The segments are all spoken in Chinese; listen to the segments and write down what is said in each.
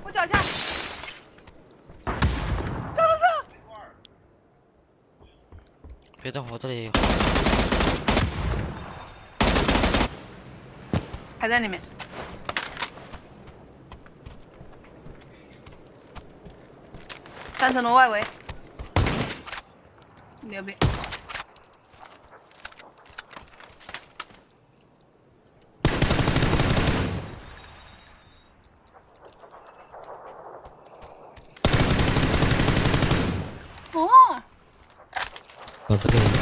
我脚下。上！ 别动，我这里有。 还在里面。3层楼外围。牛逼！哦， 我这里有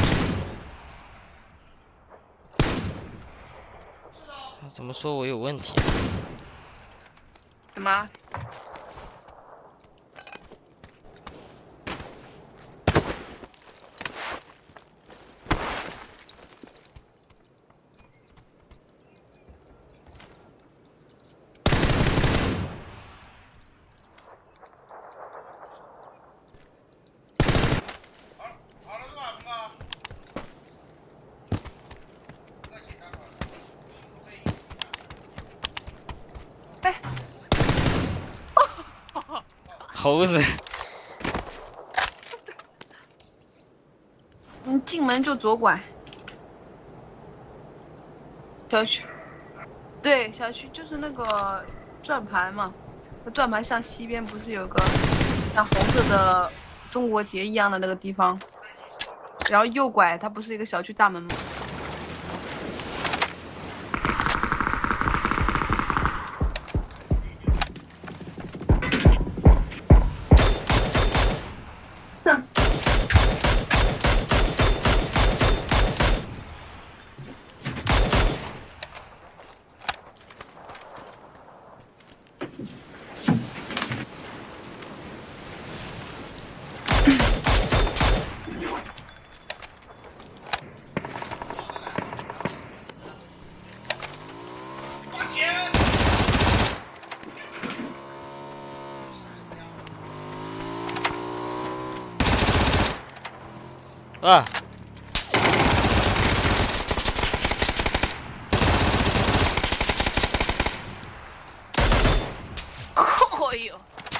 他怎么说我有问题？ 怎么？哎， 猴子， 你进门就左拐。小区，对，小区就是那个转盘嘛。转盘向西边不是有个像红色的中国结一样的那个地方，然后右拐，它不是一个小区大门吗？ 啊！ 哎呦！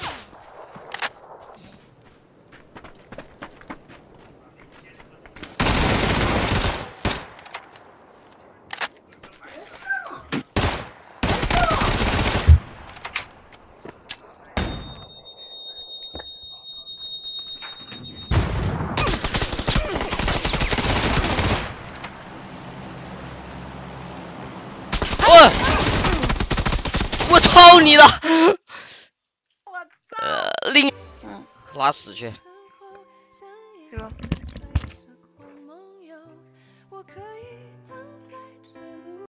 我操你的！ 我操！ 另拉屎去。 对吧？